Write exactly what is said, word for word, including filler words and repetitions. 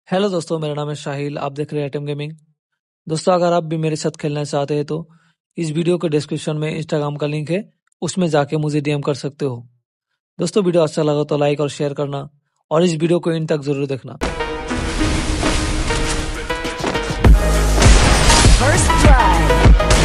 Hello दोस्तों, मेरा नाम है शाहिल। आप देख रहे हैं टेम गेमिंग। दोस्तों, अगर आप भी मेरे साथ खेलना चाहते हैं तो इस वीडियो के डिस्क्रिप्शन में इंस्टाग्राम का लिंक है, उसमें जाके मुझे डीएम कर सकते हो। दोस्तों, वीडियो अच्छा लगा तो लाइक और शेयर करना और इस वीडियो को इन तक जरूर देखना। First blood.